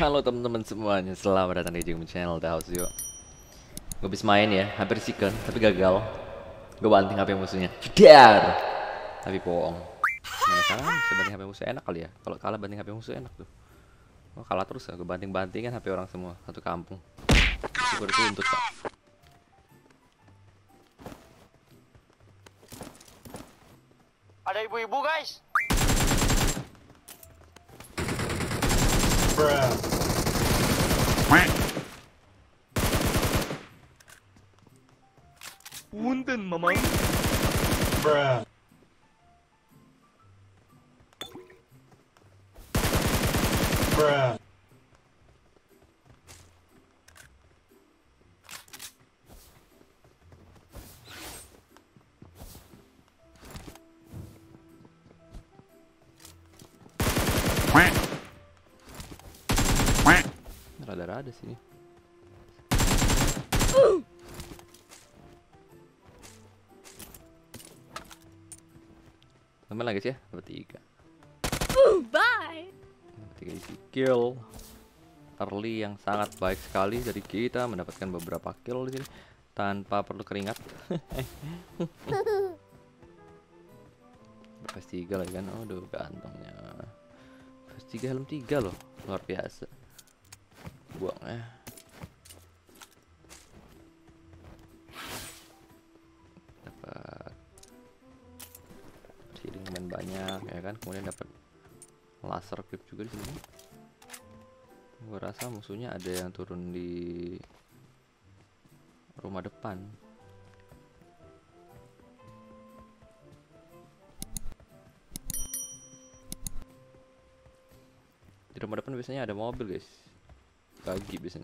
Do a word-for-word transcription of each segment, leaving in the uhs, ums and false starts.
Halo teman-teman semuanya, selamat datang di Jingme Channel The House Yo. Gue habis main ya, hampir second, tapi gagal. Gue banting H P musuhnya, jedar. Tapi bohong. Gimana caranya bisa banting H P musuh enak kali ya? Kalau kalah banting H P musuh enak tuh. Oh kalah terus ya, gue banting-bantingan H P orang semua, satu kampung. Gue dituntut pak. Ada ibu-ibu guys. Bruh. Punten mamang. Bruh. Bruh. Rada-rada sini. Temen lagi sih ya, dapat tiga. Bye. Dapat tiga isi kill. Early yang sangat baik sekali dari kita mendapatkan beberapa kill di sini tanpa perlu keringat. Berpas tiga lagi kan, aduh gantengnya. Berpas tiga helm tiga loh, luar biasa. Buang ya. Dapat healing main banyak ya kan, kemudian dapat laser clip juga di sini. Gua rasa musuhnya ada yang turun di rumah depan. Di rumah depan biasanya ada mobil guys, pagi biasanya.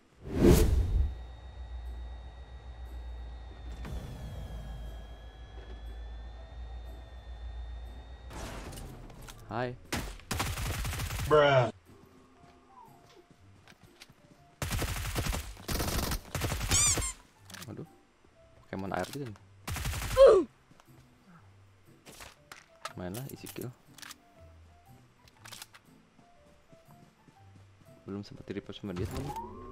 Hai. Bruh. Aduh, Pokemon air gitu nih. Mainlah isi kill. Belum sempat di repost sama dia teman.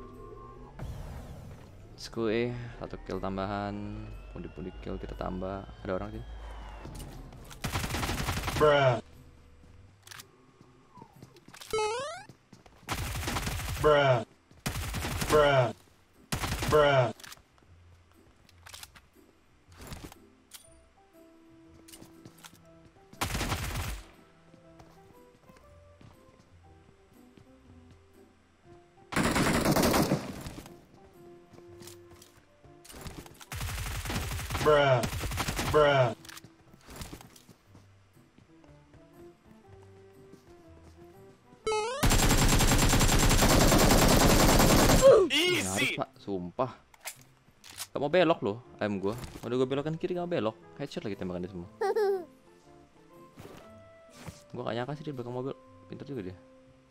Skue satu kill tambahan, pundi-pundi kill kita tambah. Ada orang sini. Bruh. Bruh. Bruh. Bruh. Bruh. Bruh. Nyaris pak, sumpah. Gak mau belok loh, ayam gua. Udah gua belokkan kiri gak mau belok. Headshot lagi tembakan dia semua. Gua gak nyangka sih dia belakang mobil. Pintar juga dia.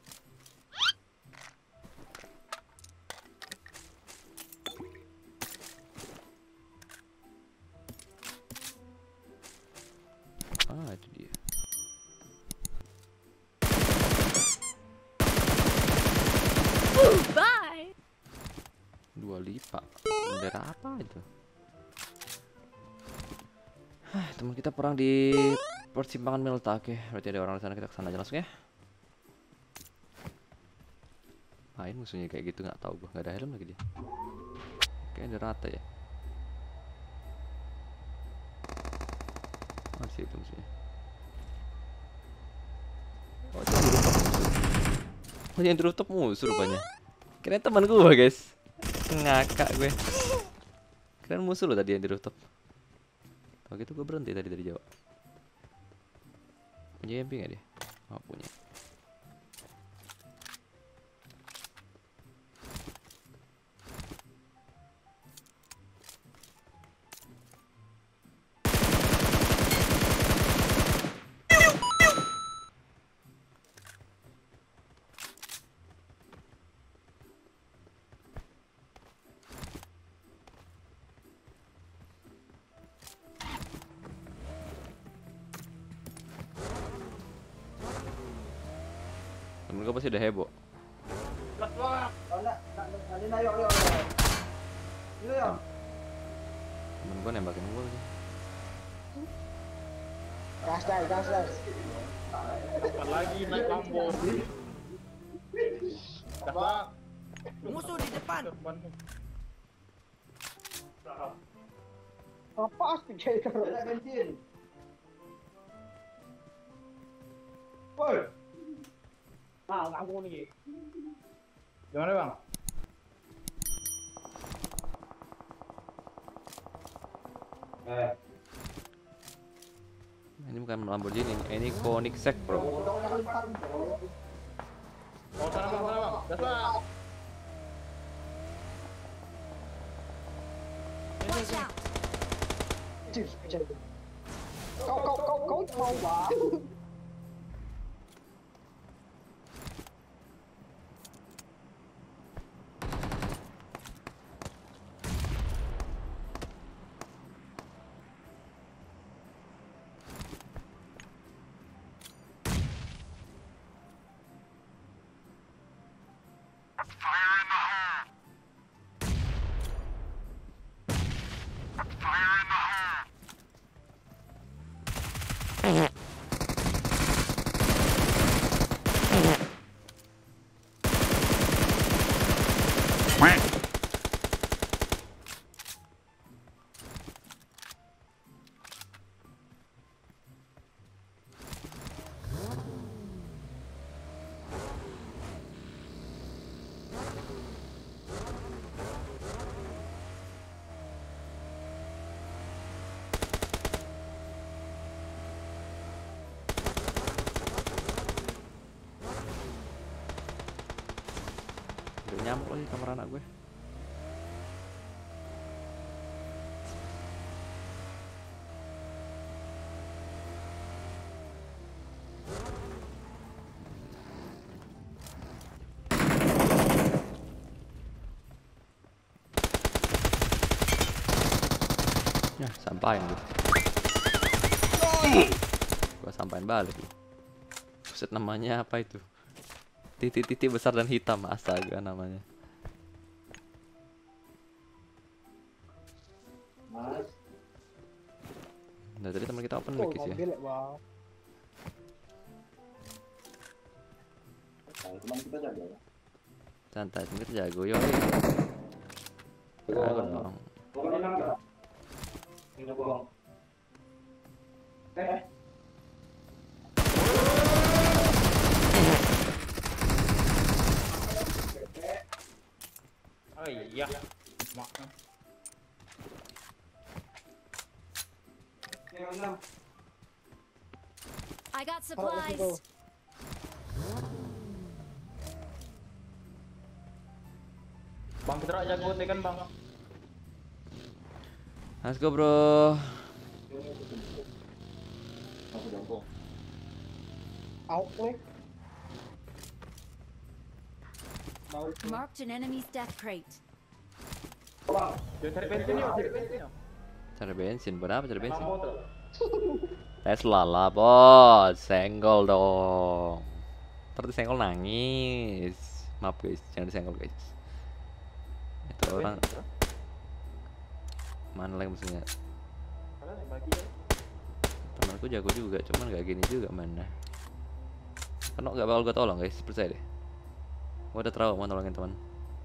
Ah, itu dia. Bye. Dua lipat. Bendera apa itu? Hah, teman kita perang di persimpangan Milta. Oke, berarti ada orang di sana, kita kesana aja langsung ya. Main musuhnya kayak gitu nggak tahu gua, nggak ada helm lagi dia. Oke, ada rata ya. Masih itu musuhnya. Oh, itu di rooftop musuh. Oh, yang di rooftop musuh rupanya. Kirain teman gua guys. Ngakak gue. Kirain musuh lo tadi yang di rooftop. Kalau gitu gue berhenti tadi dari jauh. Punya M P nggak dia? Oh punya. Temen gue pasti udah heboh. Temen gue nembakin gue lagi. Gas dai, gas dai. Kapan lagi naik Lambo? Dah. Musuh di depan. Apa asli kayak taruh bensin? Woi. Ah, kamu nih. Gimana bang? Eh, Ini bukan Lamborghini, ini Koenigsegg bro. Oh sana bang, sana bang. Gas bang. Watch out. Kau kau kau kau mau bang? Udah nyamuk lagi kamar anak gue. Ya, sampain gue. Gua sampain balik. Buset, namanya apa itu? Titik-titik besar dan hitam, astaga namanya. Nah, tadi teman kita open mic ya. Santai, teman kita jago yo. Jago dong. Oh iya. Maaf. I got supplies. Bang kita rak jago tekan bang. Let's go bro. Out nih. Marked an enemy's death crate. Jangan cari bensin yuk, cari bensin yuk. Cari bensin, buat apa cari bensin? Lambo tuh. Tesla lah bos, senggol dong. Ntar disenggol nangis. Maaf guys, jangan disenggol guys. Itu orang mana lagi musuhnya? Kalian yang bagi ya. Temanku jago juga, cuman gak gini juga mana. Karena gak bakal gue tolong guys, percaya deh. Gue udah trauma nolongin teman.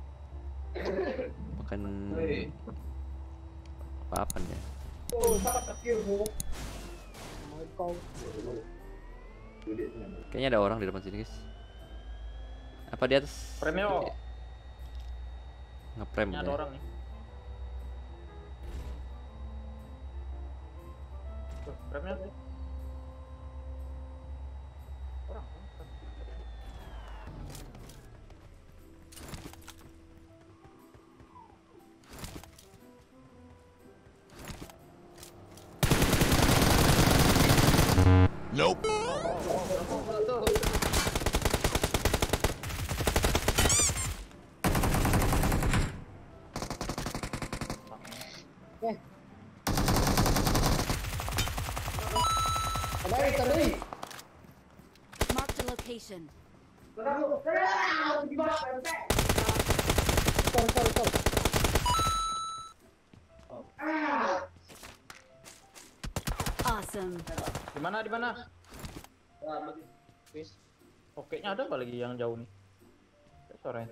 Makan apa-apaan ya? Kayaknya ada orang di depan sini guys. Apa di atas? Prem yo. Ngeprem Ini ya. ada orang nih. Tuh, premnya sih. Orang. nope. Tadi, tadi. Marked a location. sorry, sorry, sorry. Awesome. Di mana di mana? Oke nya ada apa lagi yang jauh nih? Suaranya.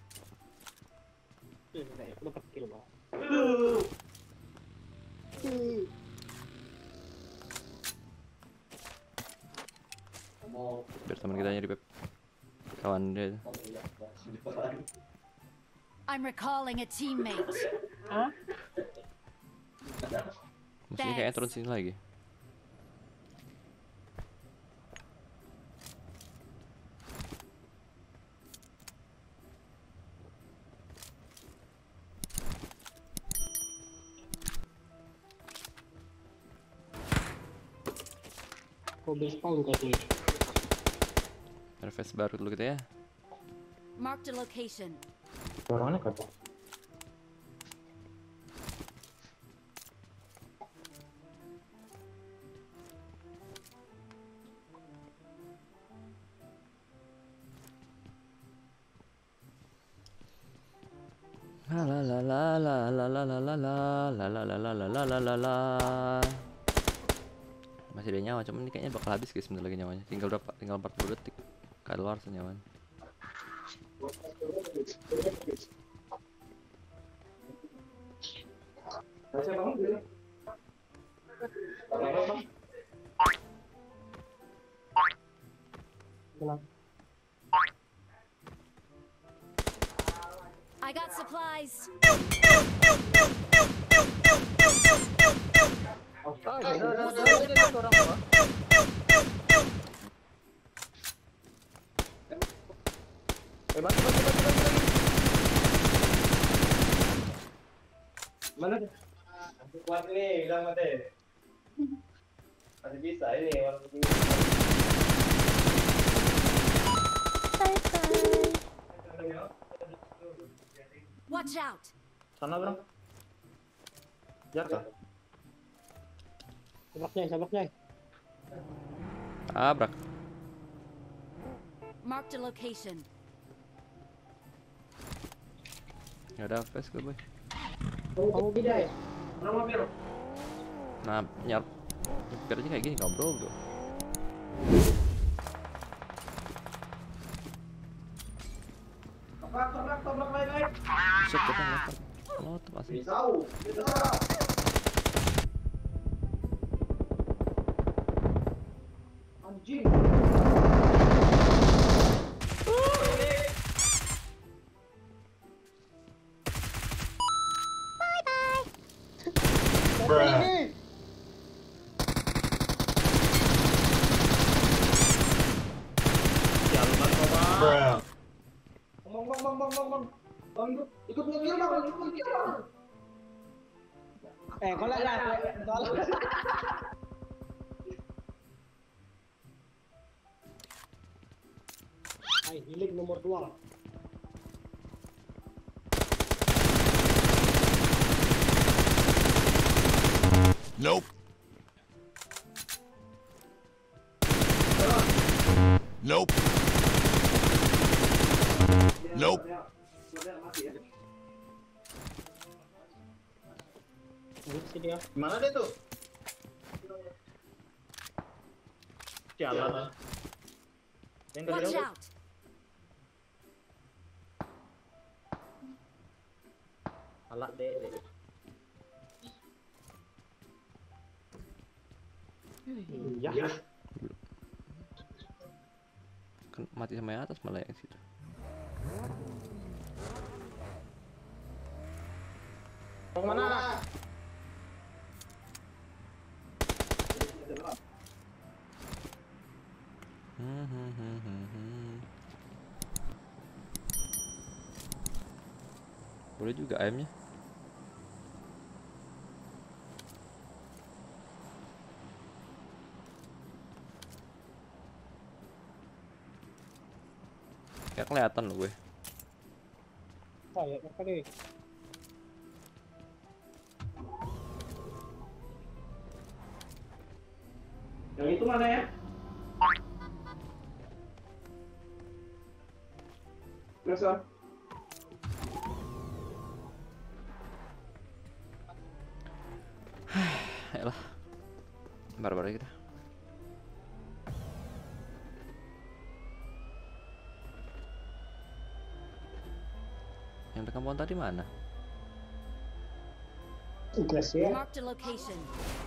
Udah dapat kill, Bang. Biar teman kita nyari Pep. Kawan dia. I'm recalling a teammate. Musuhnya kayaknya turun sini lagi. Kok base spawn kayaknya. Refresh baru dulu kita ya. Marked a location. Suaranya kacau. La la la la la la la la la la la la la la la la la la. Masih ada nyawa, cuman ini kayaknya bakal habis guys sebentar lagi nyawanya. Tinggal berapa? Tinggal empat puluh detik. Keluar senyawanya. I got supplies. Ah, ada ada ada ada orang apa? Eh, bantu bantu bantu bantu lagi. Mana? Kuat nih, bilang mati. Masih bisa ini orang ini. Watch out. Sana, Bro. Jatuh. Sabaknya, sabaknya. Tabrak. Marked a location. Ya udah fast gue boy. Kamu beda ya? Nah, nyar. Nyepir aja kayak gini ngobrol bro. Toprak, toprak, toprak lain-lain. Set kita ngelempar. Molotof asli. Pisau, pisau. Anjing. Bruh. Bruh. Bang, bang, bang, bang, bang, bang. Bang, ikut, ikut ngekir bang, ikut ngekir bang. Eh, kalau lah, kalau. Hai, healing nomor dua. Nope. Nope. Nope. Ini sih dia. Mana dia tuh? Jalan. Yang Watch kedua. out. Alat deh, deh. Iya. Kan mati sama yang atas malah yang situ. Yang mana? Hmm, hmm, hmm, hmm, hmm. Boleh juga ayamnya. Kayak kelihatan loh gue. Saya apa deh? Yang itu mana ya? Besar. Barbar kita. Yang dekat pohon tadi mana? Tugas ya. Marked a location.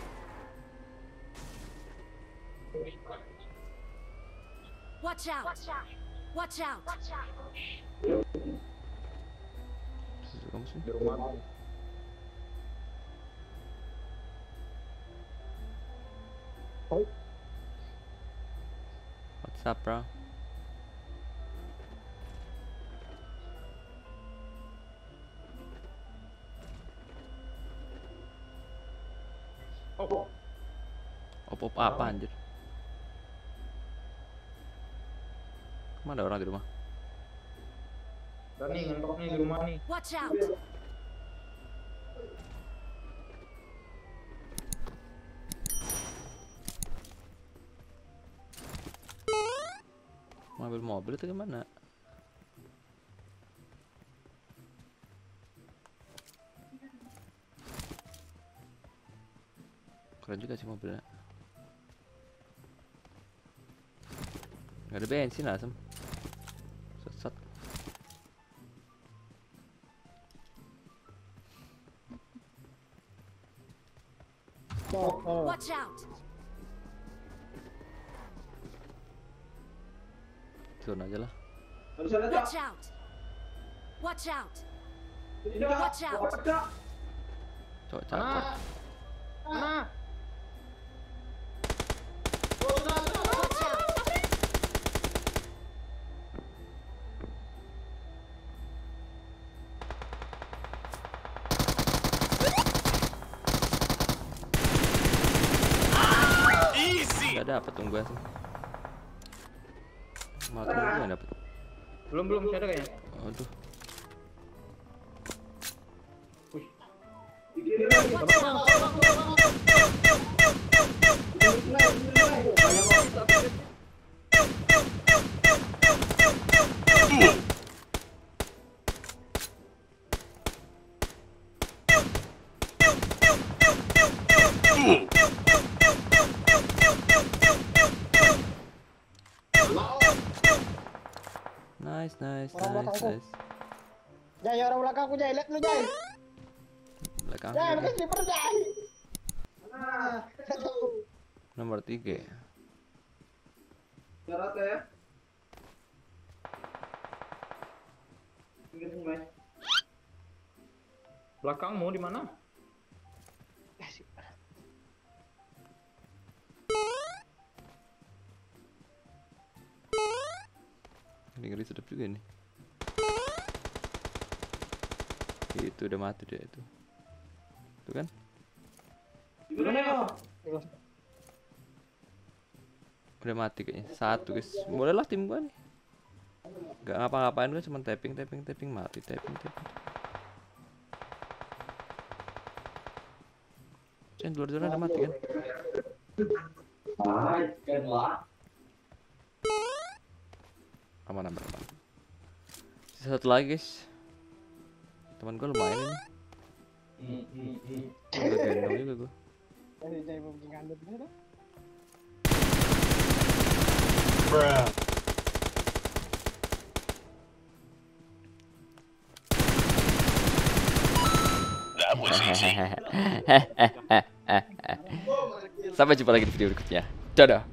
Watch out! Watch out! Kamu sih? Di rumah. What's up, bro? Oh, Op-op apa anjir? Mana ada orang di rumah? dan nih ngentok nih di rumah nih. Watch out! Mobil-mobil itu gimana? Keren juga sih mobilnya. Gak ada bensin asem. Sesat. Watch out! Turun aja lah. Harus ada Watch out! Watch out! Watch out! Cok cakep. Nah, Watch out! Gak dapet tunggu sih. Malah tunggu gak dapet. belum belum masih ada kayaknya. Aduh. Nice, nice, Orang nice, belakangku. nice. Jai, orang belakangku Jai, lihat lu Jai. Belakang. Jai, pakai sniper Jai. Ah, satu. Nomor tiga. syarat ya. Pinggir sungai. Belakangmu di mana? Ini ngeri sedap juga nih. Itu udah mati dia itu. Tuh kan? Di mana ya? Udah mati kayaknya. Satu guys. Bolehlah tim gua nih. Gak ngapa-ngapain gua cuma tapping tapping tapping mati tapping tapping. Cen dua-duanya udah mati kan? Hai, kan lah. Aman aman aman. Sisa satu lagi guys. Teman gua lumayan ini. Udah gendong juga gua. Jai, Jai mau bikin ngandut gitu. Bruh. Sampai jumpa lagi di video berikutnya. Dadah.